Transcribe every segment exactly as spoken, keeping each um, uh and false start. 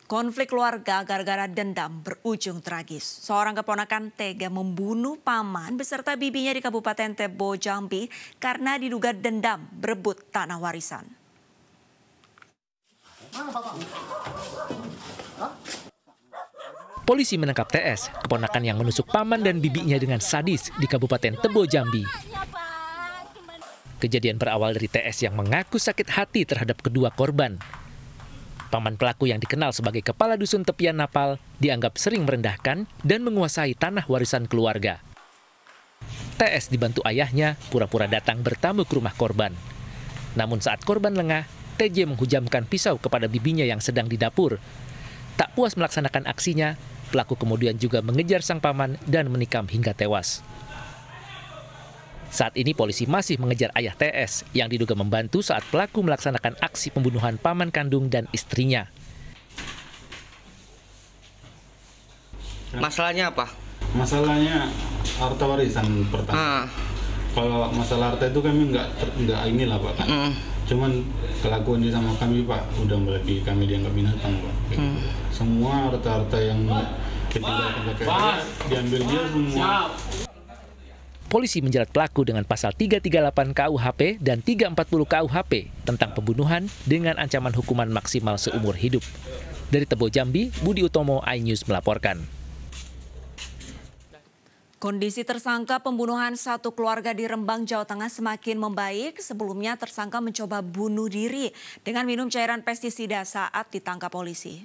Konflik keluarga gara-gara dendam berujung tragis. Seorang keponakan tega membunuh paman beserta bibinya di Kabupaten Tebo, Jambi karena diduga dendam berebut tanah warisan. Polisi menangkap T S, keponakan yang menusuk paman dan bibinya dengan sadis di Kabupaten Tebo, Jambi. Kejadian berawal dari T S yang mengaku sakit hati terhadap kedua korban. Paman pelaku yang dikenal sebagai kepala dusun tepian Napal dianggap sering merendahkan dan menguasai tanah warisan keluarga. T S dibantu ayahnya pura-pura datang bertamu ke rumah korban. Namun saat korban lengah, T J menghujamkan pisau kepada bibinya yang sedang di dapur. Tak puas melaksanakan aksinya, pelaku kemudian juga mengejar sang paman dan menikam hingga tewas. Saat ini polisi masih mengejar ayah T S yang diduga membantu saat pelaku melaksanakan aksi pembunuhan paman kandung dan istrinya. Masalahnya apa? Masalahnya harta warisan pertama. Ah. Kalau masalah harta itu kami nggak nggak inilah Pak. Kan? Mm. Cuman kelakuan dia sama kami Pak udah melebihi kami dianggap binatang Pak. Mm. Semua harta-harta yang ketika kakek diambil dia semua. Polisi menjerat pelaku dengan pasal tiga tiga delapan K U H P dan tiga empat nol K U H P tentang pembunuhan dengan ancaman hukuman maksimal seumur hidup. Dari Tebo, Jambi, Budi Utomo, iNews melaporkan. Kondisi tersangka pembunuhan satu keluarga di Rembang, Jawa Tengah semakin membaik. Sebelumnya tersangka mencoba bunuh diri dengan minum cairan pestisida saat ditangkap polisi.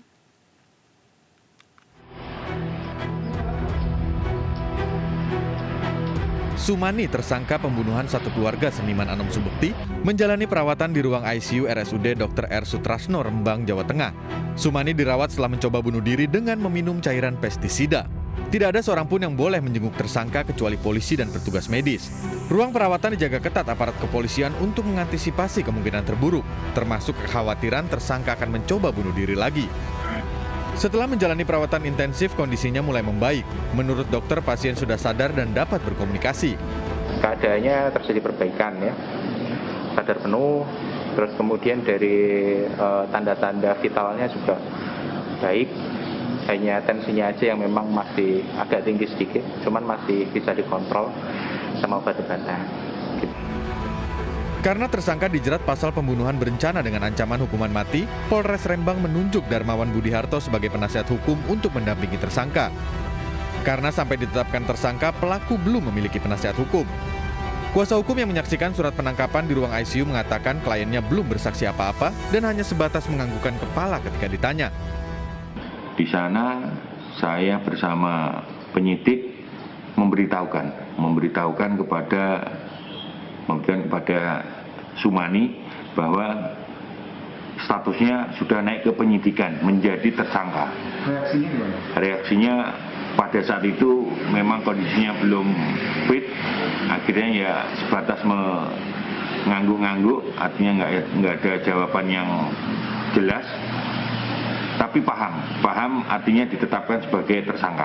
Sumani, tersangka pembunuhan satu keluarga seniman Anom Subekti, menjalani perawatan di ruang I C U R S U D Dokter R Sutrasno, Rembang, Jawa Tengah. Sumani dirawat setelah mencoba bunuh diri dengan meminum cairan pestisida. Tidak ada seorang pun yang boleh menjenguk tersangka kecuali polisi dan petugas medis. Ruang perawatan dijaga ketat aparat kepolisian untuk mengantisipasi kemungkinan terburuk, termasuk kekhawatiran tersangka akan mencoba bunuh diri lagi. Setelah menjalani perawatan intensif, kondisinya mulai membaik. Menurut dokter, pasien sudah sadar dan dapat berkomunikasi. Keadaannya terjadi perbaikan ya, sadar penuh, terus kemudian dari uh, tanda-tanda vitalnya juga baik. Hanya tensinya aja yang memang masih agak tinggi sedikit, cuman masih bisa dikontrol sama obat-obatan. Gitu. Karena tersangka dijerat pasal pembunuhan berencana dengan ancaman hukuman mati, Polres Rembang menunjuk Darmawan Budiharto sebagai penasihat hukum untuk mendampingi tersangka. Karena sampai ditetapkan tersangka, pelaku belum memiliki penasihat hukum. Kuasa hukum yang menyaksikan surat penangkapan di ruang I C U mengatakan kliennya belum bersaksi apa-apa dan hanya sebatas menganggukkan kepala ketika ditanya. Di sana saya bersama penyidik memberitahukan, memberitahukan kepada memberikan kepada Sumani bahwa statusnya sudah naik ke penyidikan menjadi tersangka. Reaksinya gimana? Reaksinya pada saat itu memang kondisinya belum fit, akhirnya ya sebatas mengangguk-angguk, artinya nggak nggak ada jawaban yang jelas, tapi paham, paham artinya ditetapkan sebagai tersangka.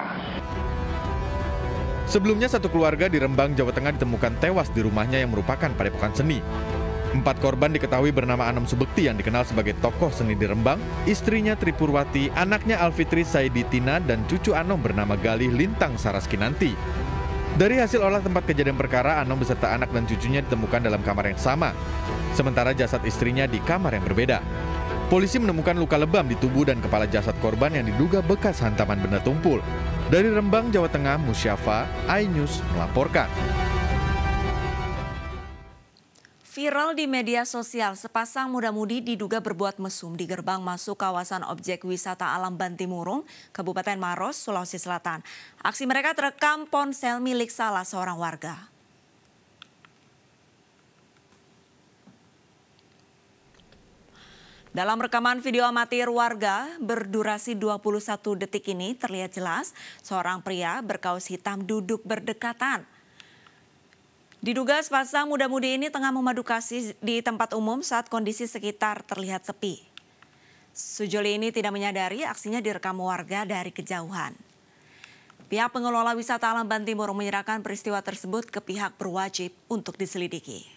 Sebelumnya satu keluarga di Rembang, Jawa Tengah ditemukan tewas di rumahnya yang merupakan padepokan seni. Empat korban diketahui bernama Anom Subekti yang dikenal sebagai tokoh seni di Rembang, istrinya Tripurwati, anaknya Alfitri Saiditina, dan cucu Anom bernama Galih Lintang Saraskinanti. Dari hasil olah tempat kejadian perkara, Anom beserta anak dan cucunya ditemukan dalam kamar yang sama, sementara jasad istrinya di kamar yang berbeda. Polisi menemukan luka lebam di tubuh dan kepala jasad korban yang diduga bekas hantaman benda tumpul. Dari Rembang, Jawa Tengah, Musyafa, iNews melaporkan. Viral di media sosial, sepasang muda-mudi diduga berbuat mesum di gerbang masuk kawasan objek wisata alam Bantimurung, Kabupaten Maros, Sulawesi Selatan. Aksi mereka terekam ponsel milik salah seorang warga. Dalam rekaman video amatir warga berdurasi dua puluh satu detik ini terlihat jelas seorang pria berkaos hitam duduk berdekatan. Diduga sepasang muda-mudi ini tengah memadu kasih di tempat umum saat kondisi sekitar terlihat sepi. Sejoli ini tidak menyadari aksinya direkam warga dari kejauhan. Pihak pengelola wisata alam Bantimurung menyerahkan peristiwa tersebut ke pihak berwajib untuk diselidiki.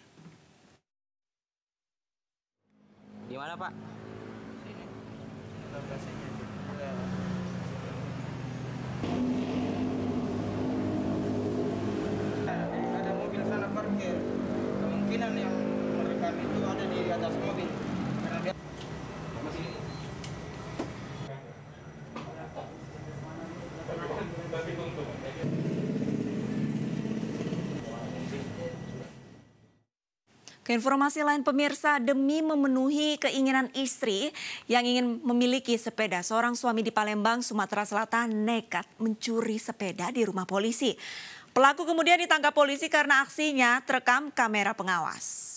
Di mana, Pak? Informasi lain pemirsa, demi memenuhi keinginan istri yang ingin memiliki sepeda, seorang suami di Palembang, Sumatera Selatan nekat mencuri sepeda di rumah polisi. Pelaku kemudian ditangkap polisi karena aksinya terekam kamera pengawas.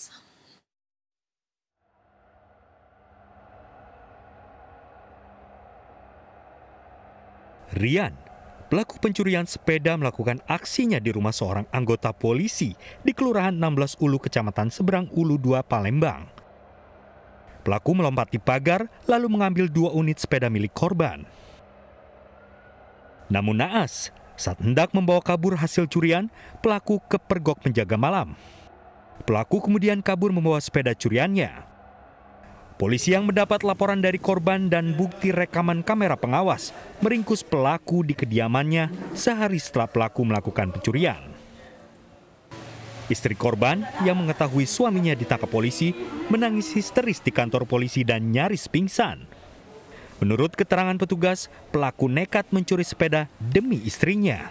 Rian, pelaku pencurian sepeda, melakukan aksinya di rumah seorang anggota polisi di Kelurahan enam belas Ulu, Kecamatan Seberang Ulu dua, Palembang. Pelaku melompati pagar lalu mengambil dua unit sepeda milik korban. Namun naas, saat hendak membawa kabur hasil curian, pelaku kepergok penjaga malam. Pelaku kemudian kabur membawa sepeda curiannya. Polisi yang mendapat laporan dari korban dan bukti rekaman kamera pengawas meringkus pelaku di kediamannya sehari setelah pelaku melakukan pencurian. Istri korban yang mengetahui suaminya ditangkap polisi menangis histeris di kantor polisi dan nyaris pingsan. Menurut keterangan petugas, pelaku nekat mencuri sepeda demi istrinya.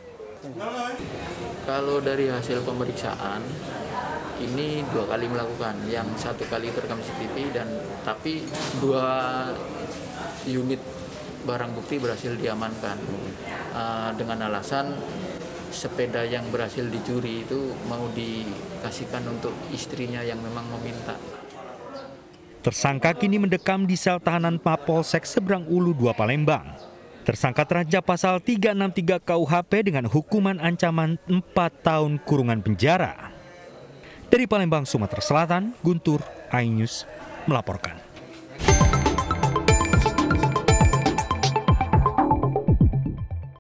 Kalau dari hasil pemeriksaan, ini dua kali melakukan, yang satu kali terekam C C T V dan tapi dua unit barang bukti berhasil diamankan uh, dengan alasan sepeda yang berhasil dicuri itu mau dikasihkan untuk istrinya yang memang meminta. Tersangka kini mendekam di sel tahanan Mapolsek Seberang Ulu dua, Palembang. Tersangka terancam pasal tiga enam tiga K U H P dengan hukuman ancaman empat tahun kurungan penjara. Dari Palembang, Sumatera Selatan, Guntur, iNews melaporkan.